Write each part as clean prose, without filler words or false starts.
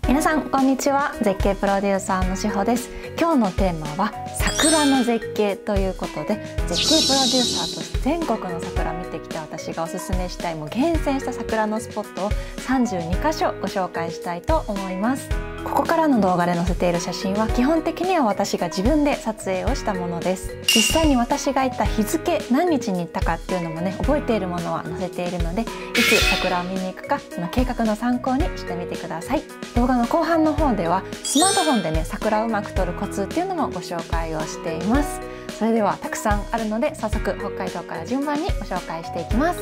皆さんこんにちは。絶景プロデューサーのしほです。今日のテーマは桜の絶景ということで、絶景プロデューサーとして全国の桜見てきた私がおすすめしたい厳選した桜のスポットを32カ所ご紹介したいと思います。ここからの動画で載せている写真は基本的には私が自分で撮影をしたものです。実際に私が行った日付、何日に行ったかっていうのもね、覚えているものは載せているので、いつ桜を見に行くかその計画の参考にしてみてください。動画の後半の方ではスマートフォンでね、桜をうまく撮るコツっていうのもご紹介をしています。それではたくさんあるので、早速北海道から順番にご紹介していきます。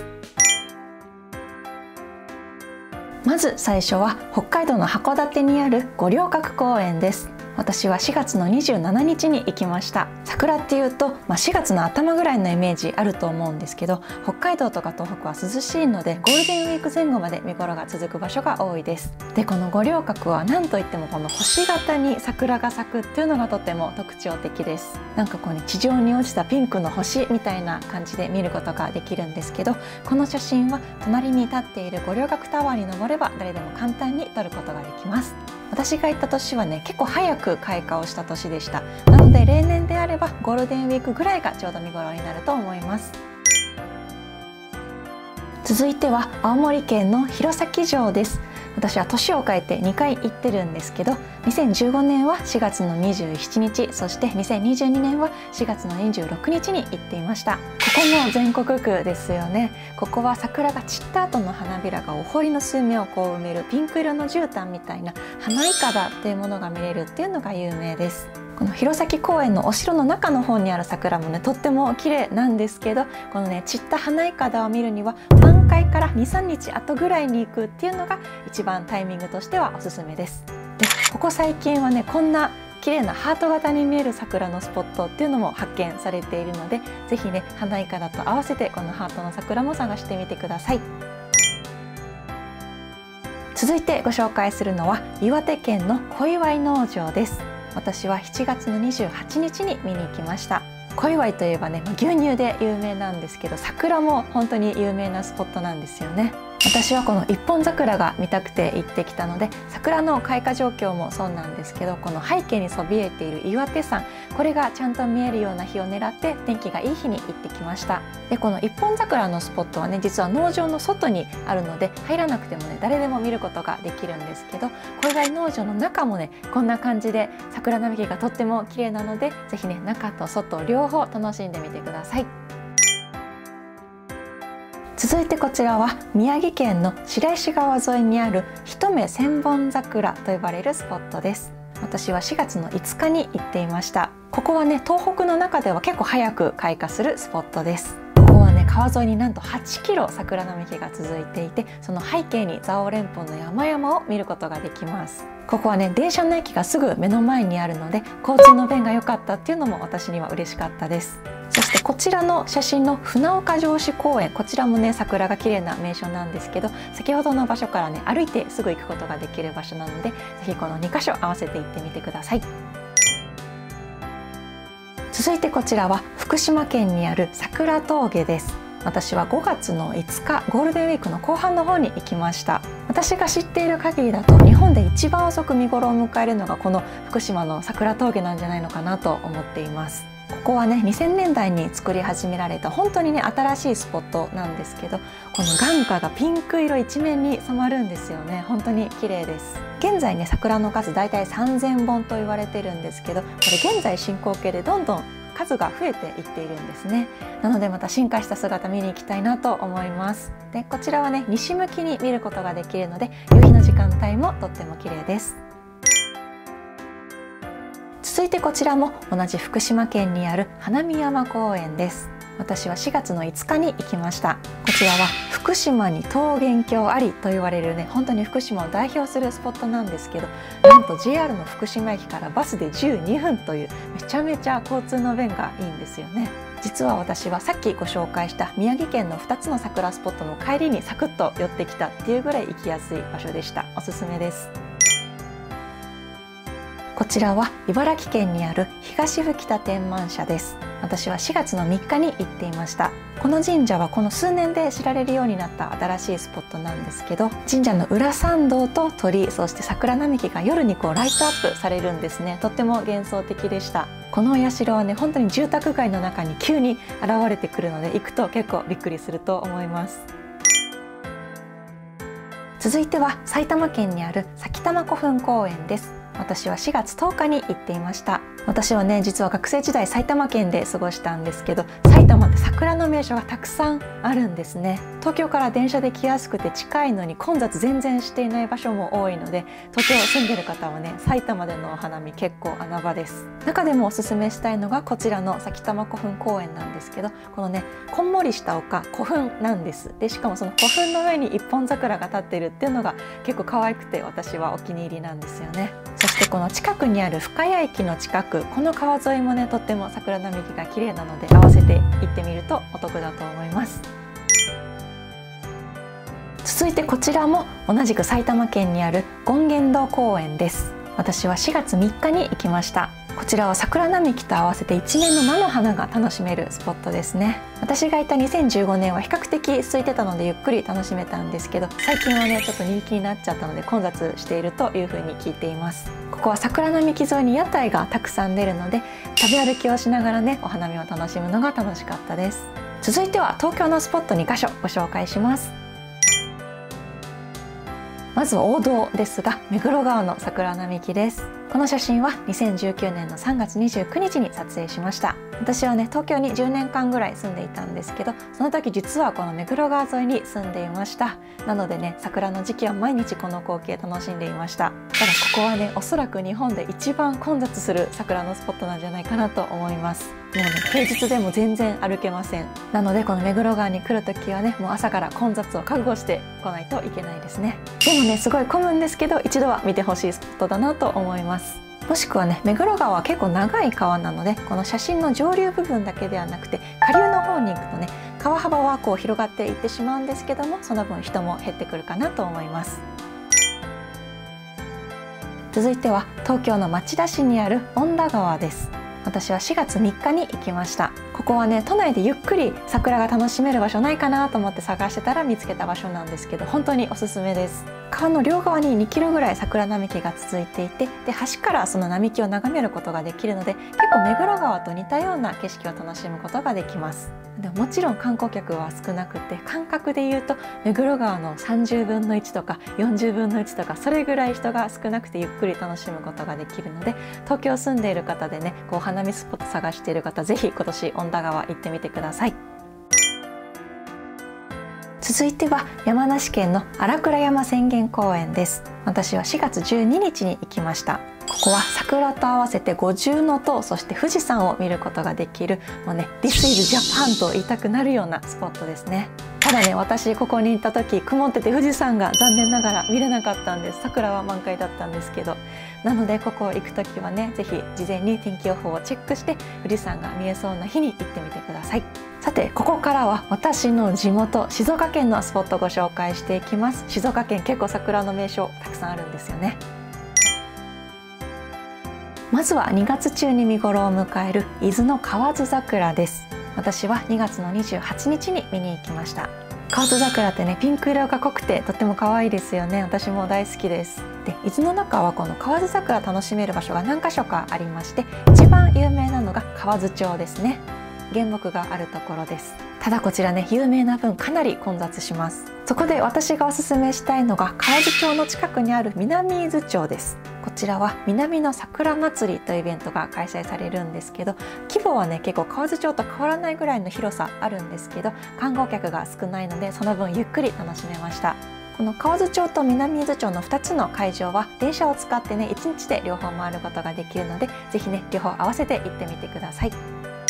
まず最初は北海道の函館にある五稜郭公園です。私は4月の27日に行きました。桜っていうと、4月の頭ぐらいのイメージあると思うんですけど、北海道とか東北は涼しいのでゴールデンウィーク前後まで見頃が続く場所が多いです。で、この五稜郭は何といってもこの星型に桜が咲くっていうのがとても特徴的です。なんかこうね、地上に落ちたピンクの星みたいな感じで見ることができるんですけど、この写真は隣に立っている五稜郭タワーに登れば誰でも簡単に撮ることができます。私が行った年はね、結構早く開花をした年でした。なので例年であればゴールデンウィークぐらいがちょうど見頃になると思います。続いては青森県の弘前城です。私は年を変えて2回行ってるんですけど、2015年は4月の27日、そして2022年は4月の26日に行っていました。ここも全国区ですよね。ここは桜が散った後の花びらがお堀の水面をこう埋めるピンク色の絨毯みたいな花いかだっていうものが見れるっていうのが有名です。この弘前公園のお城の中の方にある桜もね、とっても綺麗なんですけど、このね、散った花いかだを見るには満開から 2,3 日後ぐらいに行くっていうのが一番タイミングとしてはおすすめです。で、ここ最近はね、こんな綺麗なハート型に見える桜のスポットっていうのも発見されているので、ぜひね、花いかだと合わせてこのハートの桜も探してみてください。続いてご紹介するのは岩手県の小岩農場です。私は7月の28日に見に行きました。小岩といえばね、牛乳で有名なんですけど、桜も本当に有名なスポットなんですよね。私はこの一本桜が見たくて行ってきたので、桜の開花状況もそうなんですけど、この背景にそびえている岩手山、これがちゃんと見えるような日を狙って天気がいい日に行ってきました。で、この一本桜のスポットはね、実は農場の外にあるので入らなくてもね、誰でも見ることができるんですけど、小岩農場の中もね、こんな感じで桜並木がとっても綺麗なので、ぜひね、中と外両方楽しんでみてください。続いてこちらは宮城県の白石川沿いにある一目千本桜と呼ばれるスポットです。私は4月の5日に行っていました。ここはね、東北の中では結構早く開花するスポットです。ここはね、川沿いになんと8キロ桜並木が続いていて、その背景に蔵王連峰の山々を見ることができます。ここはね、電車の駅がすぐ目の前にあるので、交通の便が良かったっていうのも私には嬉しかったです。そしてこちらの写真の船岡城址公園、こちらもね、桜が綺麗な名所なんですけど、先ほどの場所からね、歩いてすぐ行くことができる場所なので、ぜひこの2カ所合わせて行ってみてください。続いてこちらは福島県にある桜峠です。私は5月の5日ゴールデンウィークの後半の方に行きました。私が知っている限りだと日本で一番遅く見頃を迎えるのがこの福島の桜峠なんじゃないのかなと思っています。ここはね、2000年代に作り始められた本当にね、新しいスポットなんですけど、この眼下がピンク色一面に染まるんですよね。本当に綺麗です。現在ね、桜の数だいたい3000本と言われてるんですけど、これ現在進行形でどんどん数が増えていっているんですね。なのでまた進化した姿見に行きたいなと思います。で、こちらはね、西向きに見ることができるので、夕日の時間帯もとっても綺麗です。続いてこちらも同じ福島県にある花見山公園です。私は4月の5日に行きました。こちらは福島に桃源郷ありと言われるね、本当に福島を代表するスポットなんですけど、なんと JR の福島駅からバスで12分というめちゃめちゃ交通の便がいいんですよね。実は私はさっきご紹介した宮城県の2つの桜スポットの帰りにサクッと寄ってきたっていうぐらい行きやすい場所でした。おすすめです。 こちらは茨城県にある東吹田天満社です。私は4月の3日に行っていました。この神社はこの数年で知られるようになった新しいスポットなんですけど、神社の裏参道と鳥居、そして桜並木が夜にライトアップされるんですね。とっても幻想的でした。このお社はね、本当に住宅街の中に急に現れてくるので、行くと結構びっくりすると思います。続いては埼玉県にある埼玉古墳公園です。私は4月10日に行っていました。私はね、実は学生時代埼玉県で過ごしたんですけど、埼玉って桜の名所がたくさんあるんですね。東京から電車で来やすくて近いのに混雑全然していない場所も多いので、東京住んでる方はね、埼玉でのお花見結構穴場です。中でもおすすめしたいのがこちらの埼玉古墳公園なんですけど、このね、こんもりした丘、古墳なんです。でしかもその古墳の上に一本桜が立ってるっていうのが結構可愛くて、私はお気に入りなんですよね。そしてこの近くにある深谷駅の近く、この川沿いもね、とっても桜並木が綺麗なので、合わせて行ってみるとお得だと思います。続いてこちらも同じく埼玉県にある権現堂公園です。私は4月3日に行きました。こちらは桜並木と合わせて一面の菜の花が楽しめるスポットですね。私がいた2015年は比較的空いてたのでゆっくり楽しめたんですけど、最近はねちょっと人気になっちゃったので混雑しているというふうに聞いています。ここは桜並木沿いに屋台がたくさん出るので、食べ歩きをしながらねお花見を楽しむのが楽しかったです。続いては東京のスポット2カ所ご紹介します。まずは王道ですが、目黒川の桜並木です。この写真は2019年の3月29日に撮影しました。私はね、東京に10年間ぐらい住んでいたんですけど、その時実はこの目黒川沿いに住んでいました。なのでね、桜の時期は毎日この光景楽しんでいました。ただここはね、おそらく日本で一番混雑する桜のスポットなんじゃないかなと思います。もうね、平日でも全然歩けません。なのでこの目黒川に来る時はね、もう朝から混雑を覚悟して来ないといけないですね。でもね、すごい混むんですけど、一度は見てほしいスポットだなと思います。もしくはね、目黒川は結構長い川なので、この写真の上流部分だけではなくて下流の方に行くとね、川幅は広がっていってしまうんですけども、その分人も減ってくるかなと思います。続いては東京の町田市にある恩田川です。私は4月3日に行きました。ここはね、都内でゆっくり桜が楽しめる場所ないかなと思って探してたら見つけた場所なんですけど、本当におすすめです。川の両側に2キロぐらい桜並木が続いていて、で橋からその並木を眺めることができるので、結構目黒川と似たような景色を楽しむことができます。でもちろん観光客は少なくて、感覚で言うと目黒川の30分の1とか40分の1とか、それぐらい人が少なくてゆっくり楽しむことができるので、東京住んでいる方でね、お花見スポット探している方、ぜひ今年恩田川行ってみてください。続いては山梨県の荒倉山浅間公園です。私は4月12日に行きました。ここは桜と合わせて五重塔、そして富士山を見ることができる、もうね、This is Japan と言いたくなるようなスポットですね。ただね、私ここに行った時曇ってて富士山が残念ながら見れなかったんです。桜は満開だったんですけど。なのでここ行く時はね、ぜひ事前に天気予報をチェックして富士山が見えそうな日に行ってみてください。さて、ここからは私の地元静岡県のスポットをご紹介していきます。静岡県結構桜の名所たくさんあるんですよね。まずは2月中に見頃を迎える伊豆の河津桜です。私は2月の28日に見に行きました。河津桜ってね、ピンク色が濃くてとっても可愛いですよね。私も大好きです。で、伊豆の中はこの河津桜楽しめる場所が何か所かありまして、一番有名なのが河津町ですね。原木があるところです。ただこちらね、有名な分かなり混雑します。そこで私がおすすめしたいのが河津町の近くにある南伊豆町です。こちらは南の桜祭りというイベントが開催されるんですけど、規模はね結構河津町と変わらないぐらいの広さあるんですけど、観光客が少ないのでその分ゆっくり楽しめました。この河津町と南伊豆町の2つの会場は電車を使ってね1日で両方回ることができるので、ぜひね両方合わせて行ってみてください。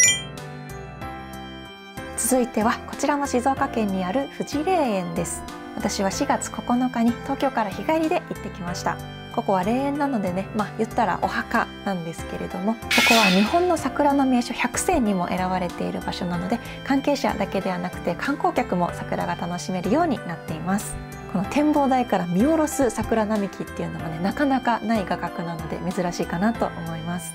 続いてはこちらも静岡県にある富士霊園です。私は4月9日に東京から日帰りで行ってきました。ここは霊園なのでね、言ったらお墓なんですけれども、ここは日本の桜の名所100選にも選ばれている場所なので、関係者だけではなくて観光客も桜が楽しめるようになっています。 この展望台から見下ろす桜並木っていうのもね、なかなかない画角なので珍しいかなと思います。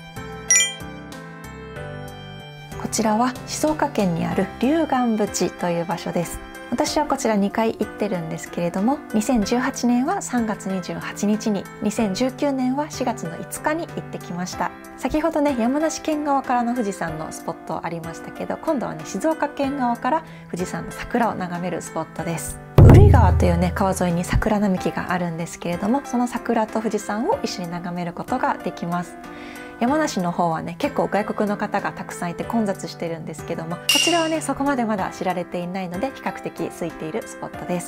こちらは静岡県にある龍岩淵という場所です。私はこちら2回行ってるんですけれども、2018年は3月28日に、2019年は4月の5日に行ってきました。先ほどね、山梨県側からの富士山のスポットありましたけど、今度はね、静岡県側から富士山の桜を眺めるスポットです。宇利川というね、川沿いに桜並木があるんですけれども、その桜と富士山を一緒に眺めることができます。山梨の方はね、結構外国の方がたくさんいて混雑してるんですけども、こちらはね、そこまでまだ知られていないので比較的空いているスポットです。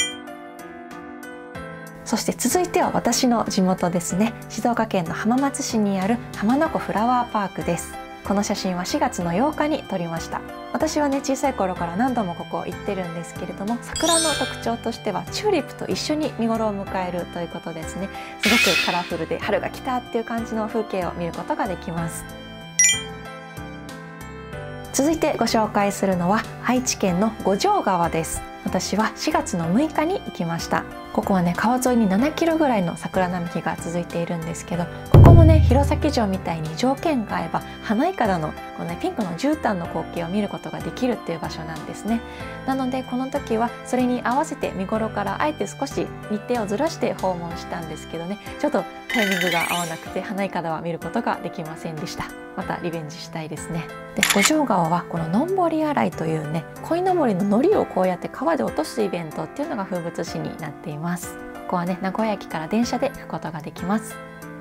そして続いては私の地元ですね。静岡県の浜松市にある浜名湖フラワーパークです。この写真は4月の8日に撮りました。私はね、小さい頃から何度もここ行ってるんですけれども、桜の特徴としてはチューリップと一緒に見頃を迎えるということですね。すごくカラフルで春が来たっていう感じの風景を見ることができます。続いてご紹介するのは愛知県の五条川です。私は4月の6日に行きました。ここはね、川沿いに7キロぐらいの桜並木が続いているんですけど、ここもね、弘前城みたいに条件が合えば花いかだのこの、ね、ピンクの絨毯の光景を見ることができるっていう場所なんですね。なのでこの時はそれに合わせて見頃からあえて少し日程をずらして訪問したんですけどね、ちょっとタイミングが合わなくて花いかだは見ることができませんでした。またリベンジしたいですね。で、五条川はこののんぼり洗いというね、鯉のぼりの海苔をこうやって川で落とすイベントっていうのが風物詩になっています。ここはね、名古屋駅から電車で行くことができます。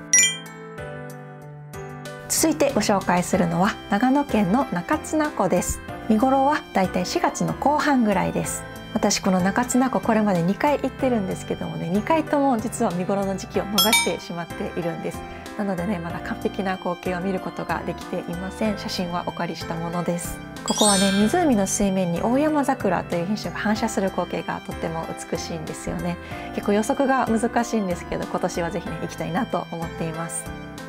続いてご紹介するのは長野県の中綱湖です。見頃はだいたい4月の後半ぐらいです。私この中綱湖これまで2回行ってるんですけどもね、2回とも実は見頃の時期を逃してしまっているんです。なのでね、まだ完璧な光景を見ることができていません。写真はお借りしたものです。ここはね、湖の水面に大山桜という品種が反射する光景がとっても美しいんですよね。結構予測が難しいんですけど、今年はぜひね、行きたいなと思っています。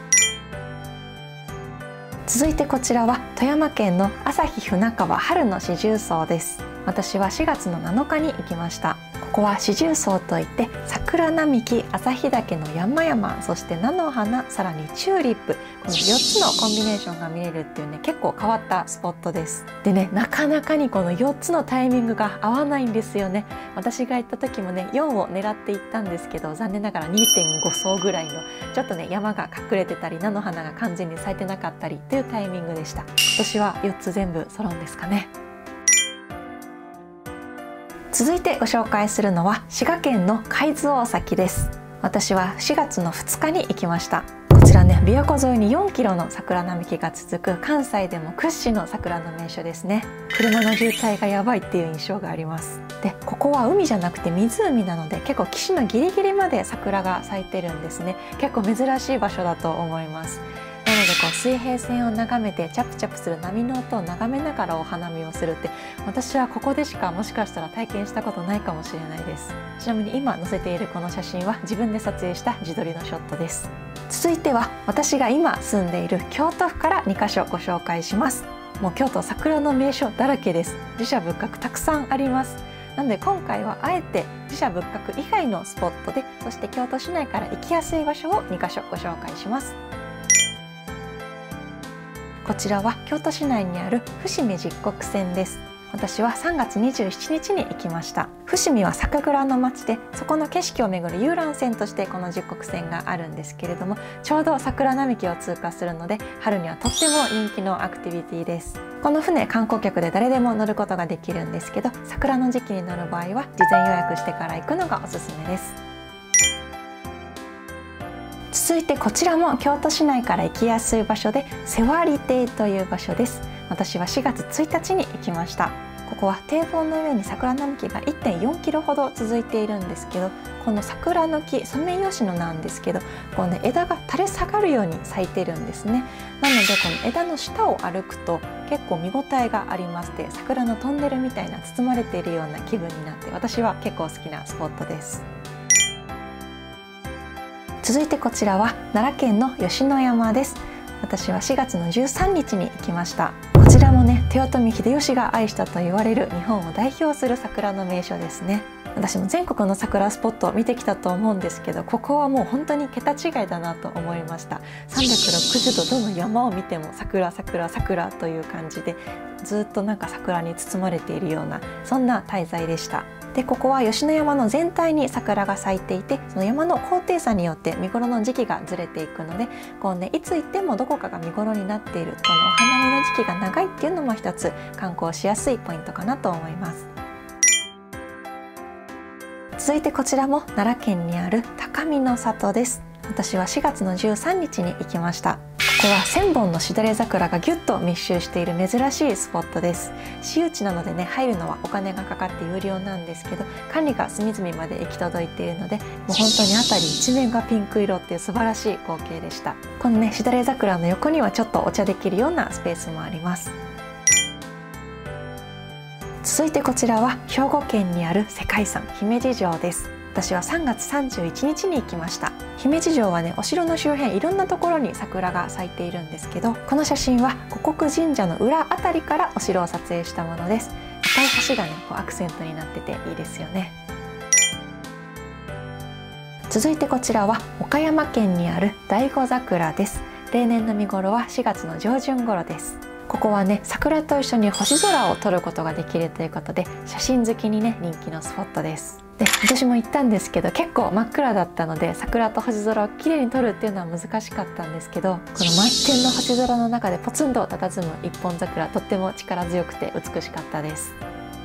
続いてこちらは富山県の朝日船川春の四重奏です。私は4月の7日に行きました。ここは四重奏といって桜並木、旭岳の山々、そして菜の花、さらにチューリップ、この4つのコンビネーションが見れるっていうね、結構変わったスポットです。でね、なかなかにこの4つのタイミングが合わないんですよね。私が行った時もね、4を狙って行ったんですけど、残念ながら 2.5 層ぐらいのちょっとね、山が隠れてたり菜の花が完全に咲いてなかったりっていうタイミングでした。今年は4つ全部揃うんですかね。続いてご紹介するのは滋賀県の海津大崎です。私は4月の2日に行きました。こちらね、琵琶湖沿いに4キロの桜並木が続く関西でも屈指の桜の名所ですね。車の渋滞がやばいっていう印象があります。で、ここは海じゃなくて湖なので、結構岸のギリギリまで桜が咲いてるんですね。結構珍しい場所だと思います。なのでこう水平線を眺めてチャプチャプする波の音を眺めながらお花見をするって、私はここでしかもしかしたら体験したことないかもしれないです。ちなみに今載せているこの写真は自分で撮影した自撮りのショットです。続いては私が今住んでいる京都府から2カ所ご紹介します。もう京都桜の名所だらけです。寺社仏閣たくさんあります。なので今回はあえて寺社仏閣以外のスポットで、そして京都市内から行きやすい場所を2カ所ご紹介します。こちらは京都市内にある伏見十石線です。私は3月27日に行きました。伏見は酒蔵の町で、そこの景色を巡る遊覧船としてこの十石線があるんですけれども、ちょうど桜並木を通過するので、春にはとっても人気のアクティビティです。この船、観光客で誰でも乗ることができるんですけど、桜の時期に乗る場合は事前予約してから行くのがおすすめです。続いてこちらも京都市内から行きやすい場所で、瀬割亭という場所です。私は4月1日に行きました。ここは堤防の上に桜並木が 1.4 キロほど続いているんですけど、この桜の木、ソメイヨシノなんですけど、こうね、枝が垂れ下がるように咲いてるんですね。なのでこの枝の下を歩くと結構見応えがありまして、桜のトンネルみたいな包まれているような気分になって、私は結構好きなスポットです。続いてこちらは奈良県の吉野山です。私は4月の13日に行きました。こちらもね、豊臣秀吉が愛したと言われる日本を代表する桜の名所ですね。 私も全国の桜スポットを見てきたと思うんですけど、ここはもう本当に桁違いだなと思いました。360度どの山を見ても桜桜桜という感じで、ずっとなんか桜に包まれているような、そんな滞在でした。でここは吉野山の全体に桜が咲いていて、その山の高低差によって見頃の時期がずれていくので、こうね、いつ行ってもどこかが見頃になっている、このお花見の時期が長いっていうのも一つ観光しやすいポイントかなと思います。続いてこちらも奈良県にある高見の里です。私は4月の13日に行きました。ここは1000本のしだれ桜がぎゅっと密集している珍しいスポットです。私有地なのでね、入るのはお金がかかって有料なんですけど、管理が隅々まで行き届いているので、もう本当に辺り一面がピンク色っていう素晴らしい光景でした。このね、しだれ桜の横にはちょっとお茶できるようなスペースもあります。続いてこちらは兵庫県にある世界遺産姫路城です。私は3月31日に行きました。姫路城はね、お城の周辺いろんなところに桜が咲いているんですけど、この写真は五穀神社の裏あたりからお城を撮影したものです。赤い橋がね、こうアクセントになってていいですよね。続いてこちらは岡山県にある醍醐桜です。例年の見頃は4月の上旬頃です。ここはね、桜と一緒に星空を撮ることができるということで、写真好きにね、人気のスポットです。で私も行ったんですけど、結構真っ暗だったので桜と星空をきれいに撮るっていうのは難しかったんですけど、この満天の星空の中でポツンと佇む一本桜、とっても力強くて美しかったです。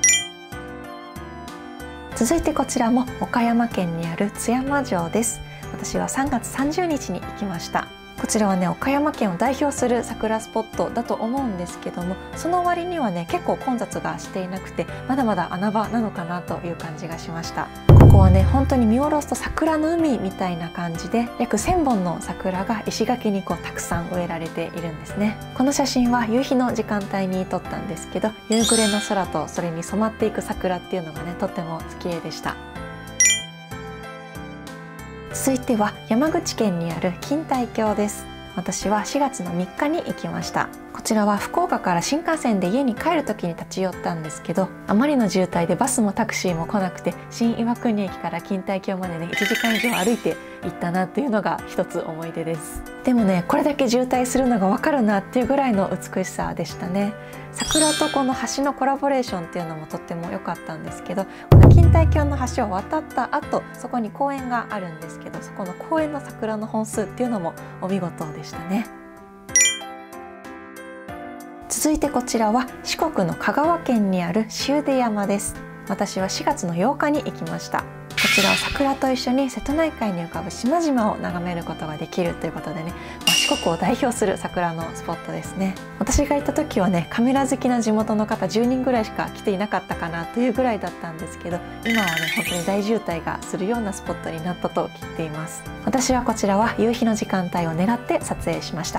続いてこちらも岡山県にある津山城です。私は3月30日に行きました。こちらはね、岡山県を代表する桜スポットだと思うんですけども、その割にはね、結構混雑がしていなくて、まだまだ穴場なのかなという感じがしました。ここはね、本当に見下ろすと桜の海みたいな感じで、約1000本の桜が石垣にこうたくさん植えられているんですね。この写真は夕日の時間帯に撮ったんですけど、夕暮れの空とそれに染まっていく桜っていうのがね、とっても綺麗でした。続いては山口県にある錦帯橋です。私は4月の3日に行きました。こちらは福岡から新幹線で家に帰る時に立ち寄ったんですけど、あまりの渋滞でバスもタクシーも来なくて、新岩国駅から錦帯橋までね、1時間以上歩いて行ったなっていうのが一つ思い出です。でもね、これだけ渋滞するのがわかるなっていうぐらいの美しさでしたね。桜とこの橋のコラボレーションっていうのもとっても良かったんですけど、この錦帯橋の橋を渡った後、そこに公園があるんですけど、そこの公園の桜の本数っていうのもお見事でしたね。続いてこちらは四国の香川県にある塩出山です。私は4月の8日に行きました。こちらは桜と一緒に瀬戸内海に浮かぶ島々を眺めることができるということでね、四国を代表する桜のスポットですね。私が行った時はね、カメラ好きな地元の方10人ぐらいしか来ていなかったかなというぐらいだったんですけど、今はね、本当に大渋滞がするようなスポットになったと聞いています。私はこちらは夕日の時間帯を狙って撮影しました。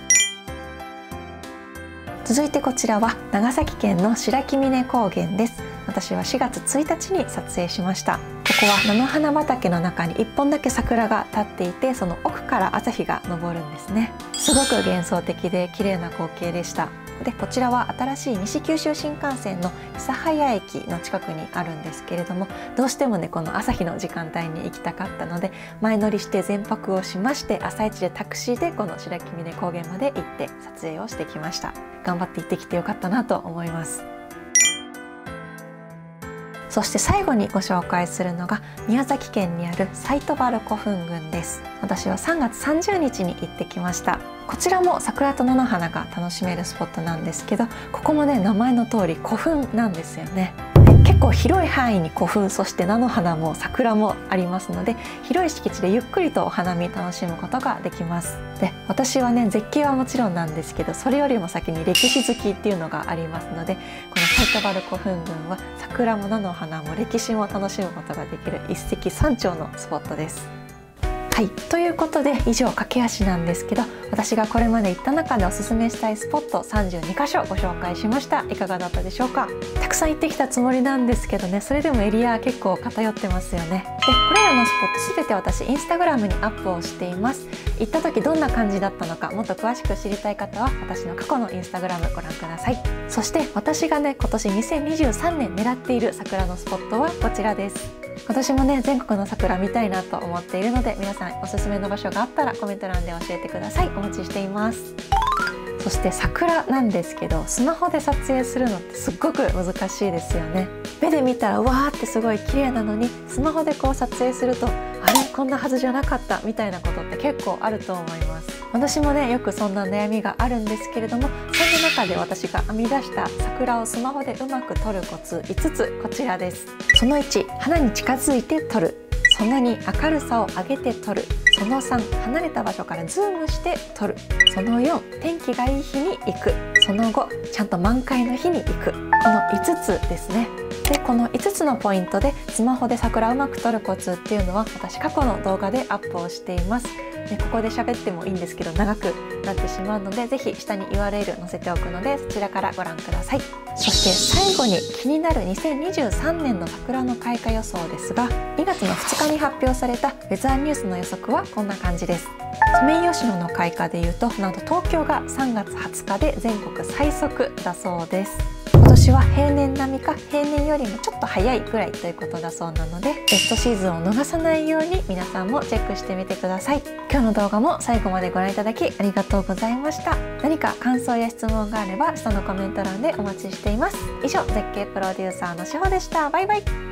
続いてこちらは長崎県の白木峰高原です。私は4月1日に撮影しました。ここは菜の花畑の中に1本だけ桜が立っていて、その奥から朝日が昇るんですね。すごく幻想的で綺麗な光景でした。でこちらは新しい西九州新幹線の諫早駅の近くにあるんですけれども、どうしてもね、この朝日の時間帯に行きたかったので、前乗りして全泊をしまして、朝一でタクシーでこの白木峰高原まで行って撮影をしてきました。頑張って行ってきてよかったなと思います。そして最後にご紹介するのが宮崎県にある西都原古墳群です。私は3月30日に行ってきました。こちらも桜と菜の花が楽しめるスポットなんですけど、ここもね、名前の通り古墳なんですよね。結構広い範囲に古墳、そして菜の花も桜もありますので、広い敷地でゆっくりとお花見楽しむことができます。で私はね、絶景はもちろんなんですけど、それよりも先に歴史好きっていうのがありますので、この西都原古墳群は桜も菜の花も歴史も楽しむことができる一石三鳥のスポットです。ははい、ということで以上駆け足なんですけど、私がこれまで行った中でおすすめしたいスポット32カ所ご紹介しました。いかがだったでしょうか。たくさん行ってきたつもりなんですけどね、それでもエリア結構偏ってますよね。でこれらのスポット全て私インスタグラムにアップをしています。行った時どんな感じだったのかもっと詳しく知りたい方は私の過去のインスタグラムご覧ください。そして私がね今年2023年狙っている桜のスポットはこちらです。今年もね全国の桜見たいなと思っているので、皆さんおすすめの場所があったらコメント欄で教えてください。お待ちしています。そして桜なんですけど、スマホで撮影するのってすっごく難しいですよね。目で見たらわーってすごい綺麗なのに、スマホでこう撮影するとあれこんなはずじゃなかったみたいなことって結構あると思います。私もねよくそんな悩みがあるんですけれども、そんな中で私が編み出した桜をスマホでうまく撮るコツ5つ、こちらです。その1、花に近づいて撮る。その2、明るさを上げて撮る。その3、離れた場所からズームして撮る。その4、天気がいい日に行く。その5、ちゃんと満開の日に行く。この5つですね。でこの5つのポイントでスマホで桜をうまく撮るコツっていうのは私過去の動画でアップをしています。でここで喋ってもいいんですけど長くなってしまうので、ぜひ下に URL 載せておくのでそちらからご覧ください。そして最後に気になる2023年の桜の開花予想ですが、2月の2日に発表されたウェザーニュースの予測はこんな感じです。ソメイヨシノの開花でいうと、なんと東京が3月20日で全国最速だそうです。今年は平年並みか平年よりもちょっと早いぐらいということだそうなので、ベストシーズンを逃さないように皆さんもチェックしてみてください。今日の動画も最後までご覧いただきありがとうございました。何か感想や質問があれば下のコメント欄でお待ちしています。以上、絶景プロデューサーのしほでした。バイバイ。